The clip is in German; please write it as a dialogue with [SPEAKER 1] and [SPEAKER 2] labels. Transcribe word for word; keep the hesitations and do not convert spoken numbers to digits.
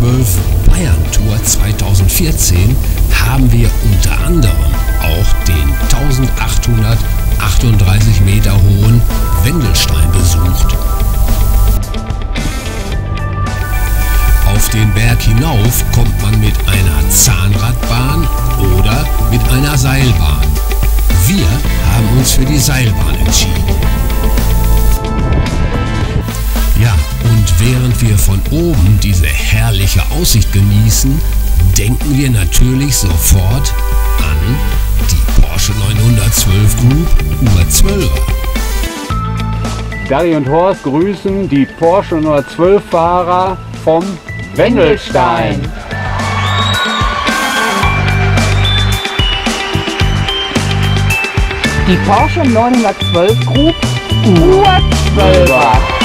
[SPEAKER 1] neunhundertzwölf Bayern-Tour zweitausendvierzehn haben wir unter anderem auch den eintausendachthundertachtunddreißig Meter hohen Wendelstein besucht. Auf den Berg hinauf kommt man mit einer Zahnradbahn oder mit einer Seilbahn. Wir haben uns für die Seilbahn entschieden. Ja, und während wir von oben diese herrliche Aussicht genießen, denken wir natürlich sofort an die Porsche neunhundertzwölf Group Uhr zwölfer.
[SPEAKER 2] Daggi und Horst grüßen die Porsche neunhundertzwölf Fahrer vom Wendelstein.
[SPEAKER 3] Die Porsche neunhundertzwölf Group Uhr zwölfer.